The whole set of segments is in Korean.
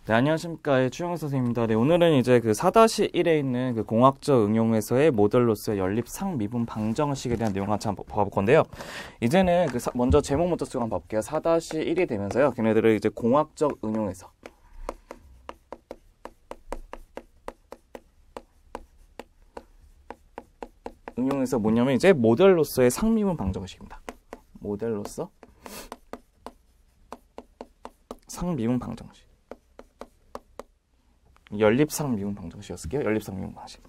네, 안녕하십니까. 추영호 선생님입니다. 네, 오늘은 이제 그 4-1에 있는 그 공학적 응용에서의 모델로서의 연립 상미분 방정식에 대한 내용 같이 한번 봐볼 건데요. 이제는 먼저 제목부터 쓰고 한번 봐볼게요. 4-1이 되면서요. 걔네들을 이제 공학적 응용에서. 응용에서 뭐냐면 이제 모델로서의 상미분 방정식입니다. 모델로서 상미분 방정식. 연립상미분 방정식이었을게요. 연립상미분 방식.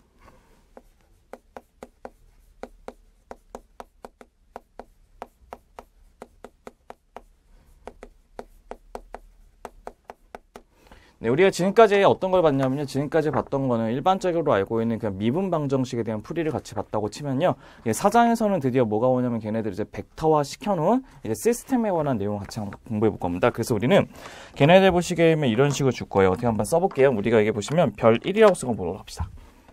네, 우리가 지금까지 어떤 걸 봤냐면요. 지금까지 봤던 거는 일반적으로 알고 있는 그냥 미분 방정식에 대한 풀이를 같이 봤다고 치면요. 사장에서는 드디어 뭐가 오냐면 걔네들 이제 벡터화 시켜놓은 이제 시스템에 관한 내용을 같이 한번 공부해 볼 겁니다. 그래서 우리는 걔네들 보시기에는 이런 식으로 줄 거예요. 어떻게 한번 써볼게요. 우리가 이게 보시면 별 1이라고 쓰고 보도록 합시다.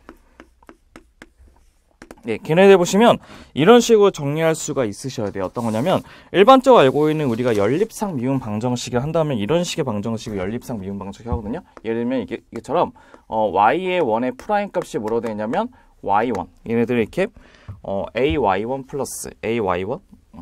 네, 걔네들 보시면 이런 식으로 정리할 수가 있으셔야 돼요. 어떤 거냐면 일반적으로 알고 있는 우리가 연립상 미분 방정식을 한다면 이런 식의 방정식을 연립상 미분 방정식 하거든요. 예를 들면 이게처럼 y의 1의 프라임 값이 뭐로 되냐면 y1. 얘네들 이렇게 ay1 플러스 ay1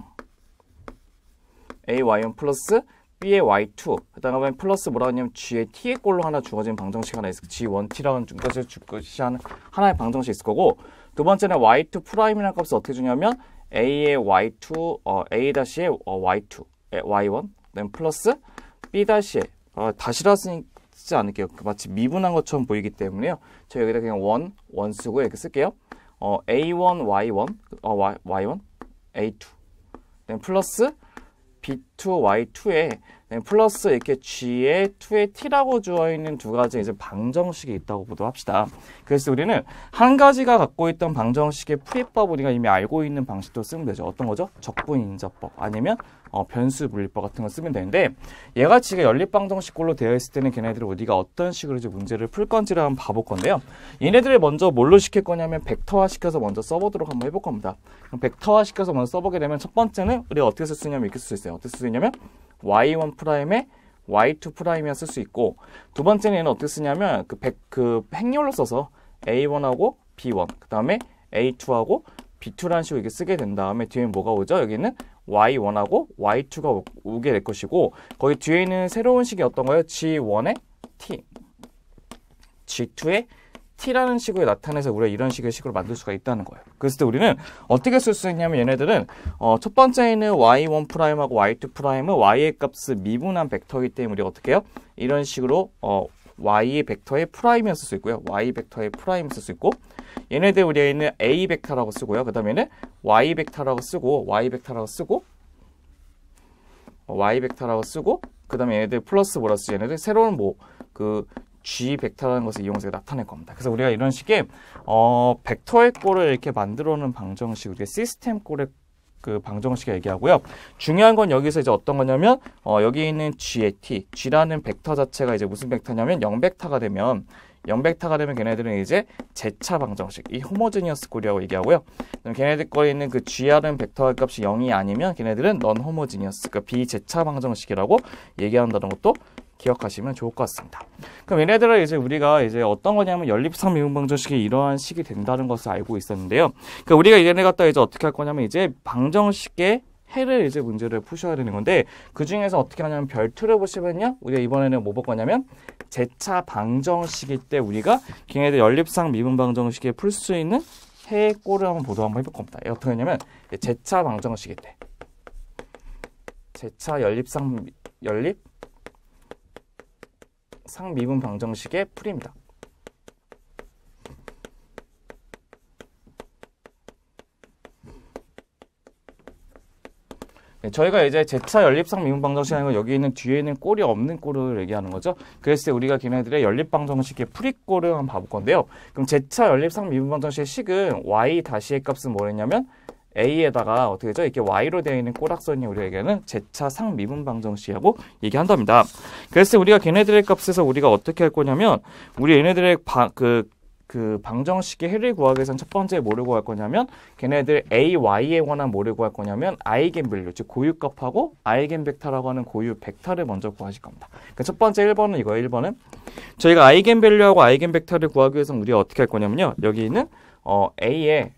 플러스 b의 y2 그 다음에 플러스 뭐라고 하냐면 g의 t의 꼴로 하나 주어진 방정식 하나 있을 거고 g1t라는 하나의 방정식이 있을 거고 두 번째는 y2 프라임이라는 값을 어떻게 주냐면 a의 y2 a-의 y2 y1 그다음 플러스 b-의 다시라 쓰지 않을게요. 마치 미분한 것처럼 보이기 때문에요. 저 여기다 그냥 원 쓰고 이렇게 쓸게요. a1 y1 y1 a2 그다음 플러스 b2 y2에 플러스 이렇게 g의 2의 t라고 주어있는 두 가지 이제 방정식이 있다고 보도록 합시다. 그래서 우리는 한 가지가 갖고 있던 방정식의 풀이법 우리가 이미 알고 있는 방식도 쓰면 되죠. 어떤 거죠? 적분인자법 아니면 변수 분리법 같은 거 쓰면 되는데 얘가 지금 연립방정식꼴로 되어 있을 때는 걔네들이 우리가 어떤 식으로 이제 문제를 풀 건지를 한번 봐볼 건데요. 얘네들을 먼저 뭘로 시킬 거냐면 벡터화 시켜서 먼저 써보도록 한번 해볼 겁니다. 그럼 벡터화 시켜서 먼저 써보게 되면 첫 번째는 우리가 어떻게 쓸 수 있냐면 이렇게 쓸 수 있어요. 어떻게 쓸 수 있냐면 y1 프라임에 y2 프라임이라 쓸 수 있고 두 번째는 얘는 어떻게 쓰냐면 그 행렬로 써서 a1하고 b1 그 다음에 a2하고 b2라는 식으로 이렇게 쓰게 된 다음에 뒤에는 뭐가 오죠? 여기는 y1하고 y2가 오게 될 것이고 거기 뒤에 있는 새로운 식이 어떤 거예요? g1의 t g2의 t라는 식으로 나타내서 우리가 이런 식의 식으로 만들 수가 있다는 거예요. 그랬을 때 우리는 어떻게 쓸 수 있냐면 얘네들은 첫 번째는 y1 프라임하고 y2 프라임은 y의 값을 미분한 벡터이기 때문에 우리가 어떻게 해요? 이런 식으로 y 벡터의 프라임을 쓸 수 있고요. y 벡터의 프라임을 쓸 수 있고 얘네들 우리가 있는 a 벡터라고 쓰고요. 그 다음에는 y 벡터라고 쓰고 그 다음에 얘네들 플러스 뭐라 쓰지? 얘네들 새로운 g 벡터라는 것을 이용해서 나타낼 겁니다. 그래서 우리가 이런 식의 벡터의 꼴을 이렇게 만들어 놓은 방정식, 우리가 시스템 꼴의 그 방정식을 얘기하고요. 중요한 건 여기서 이제 어떤 거냐면 여기 있는 g의 t, g라는 벡터 자체가 이제 무슨 벡터냐면 0벡터가 되면 걔네들은 이제 제차 방정식, 이 호모지니어스 꼴이라고 얘기하고요. 그럼 걔네들 거에 있는 그 g라는 벡터 값이 0이 아니면 걔네들은 넌 호모지니어스, 그러니까 비제차 방정식이라고 얘기한다는 것도 기억하시면 좋을 것 같습니다. 그럼 얘네들은 이제 우리가 이제 어떤 거냐면 연립상 미분 방정식이 이러한 식이 된다는 것을 알고 있었는데요. 그러니까 우리가 얘네 갖다 이제 어떻게 할 거냐면 이제 방정식의 해를 이제 문제를 푸셔야 되는 건데 그 중에서 어떻게 하냐면 별투를 보시면요. 우리가 이번에는 뭐 볼 거냐면 제차 방정식일 때 우리가 걔네들 연립상 미분 방정식에 풀 수 있는 해의 꼴을 한번 한번 해볼 겁니다. 어떻게 하냐면 제차 방정식일 때 제차 상미분 방정식의 풀이입니다. 네, 저희가 이제 제차 연립상 미분 방정식 아니고 여기 있는 뒤에 있는 꼴이 없는 꼴을 얘기하는 거죠. 그래서 우리가 걔네들의 연립 방정식의 풀이꼴을 한번 봐볼 건데요. 그럼 제차 연립상 미분 방정식의 식은 y 다시의 값은 뭐였냐면 a에다가 어떻게 되죠? 이렇게 y로 되어 있는 꼬락선이 우리가 얘기하는 제차 상미분 방정식이라고 얘기한답니다. 그래서 우리가 걔네들의 값에서 우리가 어떻게 할 거냐면 우리 얘네들의 그 방정식의 해를 구하기 위해서는 첫 번째 뭐를 구할 거냐면 걔네들 A, Y에 관한 뭐를 구할 거냐면 아이겐밸류, 즉 고유값하고 아이겐벡터라고 하는 고유 벡터를 먼저 구하실 겁니다. 그러니까 첫 번째 1번은 이거예요. 1번은 저희가 아이겐밸류하고 아이겐벡터를 구하기 위해서는 우리가 어떻게 할 거냐면요. 여기 있는 A에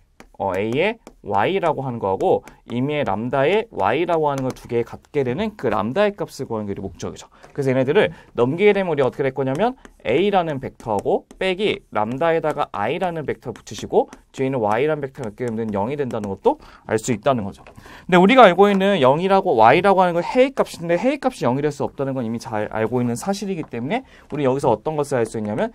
Y라고 하는 거하고 임의의 람다에 Y라고 하는 거 두 개 갖게 되는 그 람다의 값을 구하는 게 우리 목적이죠. 그래서 얘네들을 넘기게 되면 우리가 어떻게 될 거냐면 A라는 벡터하고 빼기 람다에다가 I라는 벡터 붙이시고 뒤에 있는 Y라는 벡터 갖게 되면 0이 된다는 것도 알 수 있다는 거죠. 근데 우리가 알고 있는 0이라고 Y라고 하는 건 해의 값인데 해의 값이 0이 될 수 없다는 건 이미 잘 알고 있는 사실이기 때문에 우리 여기서 어떤 것을 알 수 있냐면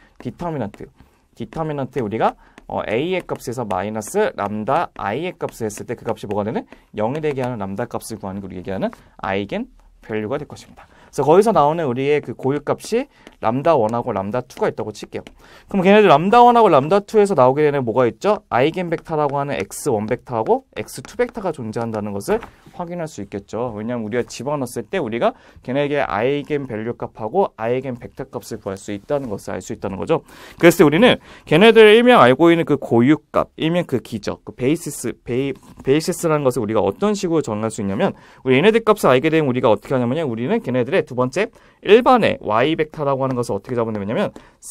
디터미넌트에 우리가 A의 값에서 마이너스 람다 I의 값을 했을 때 그 값이 뭐가 되는 0이 되게 하는 람다 값을 구하는 걸 우리 얘기하는 아이겐 밸류가 될 것입니다. 그래서 거기서 나오는 우리의 그 고유값이 람다1하고 람다2가 있다고 칠게요. 그럼 걔네들 람다1하고 람다2에서 나오게 되는 뭐가 있죠? 아이겐 벡터라고 하는 x1 벡터하고 x2 벡터가 존재한다는 것을 확인할 수 있겠죠. 왜냐하면 우리가 집어넣었을 때 우리가 걔네에게 아이겐 밸류 값하고 아이겐 벡터 값을 구할 수 있다는 것을 알 수 있다는 거죠. 그래서 우리는 걔네들 일명 알고 있는 그 고유값, 일명 그 기적, 그 베이시스라는 것을 우리가 어떤 식으로 정할 수 있냐면 우리 얘네들 값을 알게 되면 우리가 어떻게 하냐면요. 우리는 걔네들의 두 번째 일반의 y 벡터라고 하는 것을 어떻게 잡아내냐면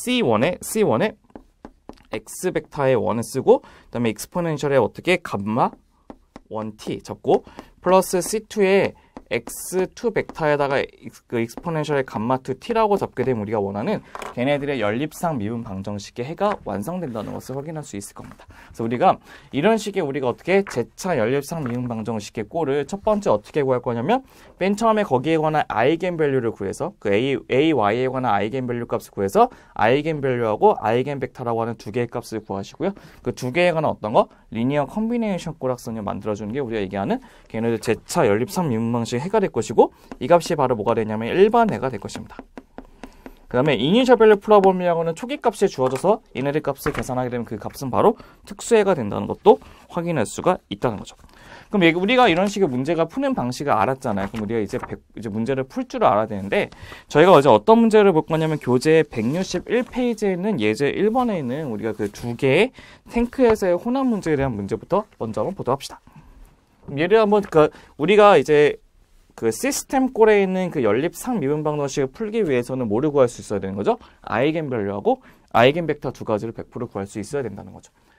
C1에 x 벡터의 1을 쓰고 그다음에 익스포넨셜에 어떻게 감마 1t 잡고 플러스 C2에 x2 벡터에다가 그 익스포넨셜의 감마 2t라고 잡게 되면 우리가 원하는 걔네들의 연립상 미분 방정식의 해가 완성된다는 것을 확인할 수 있을 겁니다. 그래서 우리가 이런 식의 우리가 어떻게 제차 연립상 미분 방정식의 꼴을 첫 번째 어떻게 구할 거냐면 맨 처음에 거기에 관한 아이겐밸류를 구해서 그 A, Y에 관한 아이겐밸류 값을 구해서 아이겐밸류하고 아이겐벡터라고 하는 두 개의 값을 구하시고요. 그 두 개에 관한 어떤 거? 리니어 컨비네이션 꼬락선을 만들어주는 게 우리가 얘기하는 걔네들 제차 연립상 미분 방식 해가 될 것이고 이 값이 바로 뭐가 되냐면 일반 해가 될 것입니다. 그 다음에 이니셜 밸류 프로블럼이라고는 초기 값에 주어져서 얘네들 값을 계산하게 되면 그 값은 바로 특수해가 된다는 것도 확인할 수가 있다는 거죠. 그럼 우리가 이런 식의 문제가 푸는 방식을 알았잖아요. 그럼 우리가 이제 문제를 풀 줄 알아야 되는데 저희가 어제 어떤 문제를 볼 거냐면 교재 161페이지에 있는 예제 1번에 있는 우리가 그 두 개의 탱크에서의 혼합 문제에 대한 문제부터 먼저 한번 보도록 합시다. 예를 한번 우리가 이제 그 시스템 꼴에 있는 그 연립상 미분 방정식을 풀기 위해서는 뭐를 구할 수 있어야 되는 거죠? 아이겐밸류하고 아이겐벡터 두 가지를 100% 구할 수 있어야 된다는 거죠.